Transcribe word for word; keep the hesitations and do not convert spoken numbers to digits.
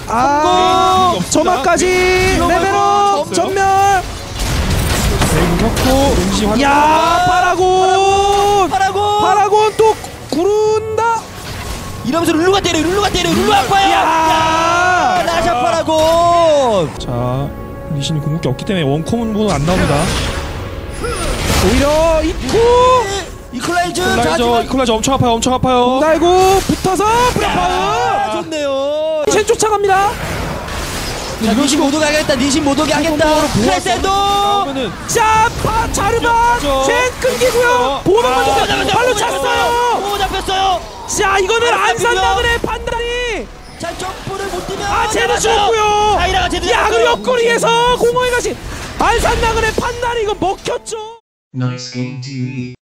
아, 네, 점화까지 레벨업 전멸. 쳤고 응시 활용. 야, 파라곤. 파라곤 파라곤 또 구른다. 이러면서 룰루가 때려 룰루가 때려 룰루 아파요. 야, 라샤 파라곤. 자, 리신이 궁극기 없기 때문에 원콤은 안 나옵니다. 오히려 이쿠 이퀄라이즈. 이퀄라이저, 이퀄라이저 엄청 아파요, 엄청 아파요. 달고 붙어서 아, 브라파우. 좋네요. 쟨 쫓아갑니다. 자, 니신 못 오게 하겠다. 니신 못 오게 하겠다. 크레센도. 나오면은 자, 파 자르반 저- 쟨 끊기고요. 보는 아, 먼저 잡혔어요. 발로 찼어요. 오, 잡혔어요. 자, 이거는 아, 안산나그네 판단이. 자, 점프를 못 뛰면. 아, 쟤는 잡았어요. 죽었고요. 아이라가 제대로 야, 그 잡았어요. 옆구리에서 공허에 가신 안산나그네 판단이 이거 먹혔죠. Nice game T V.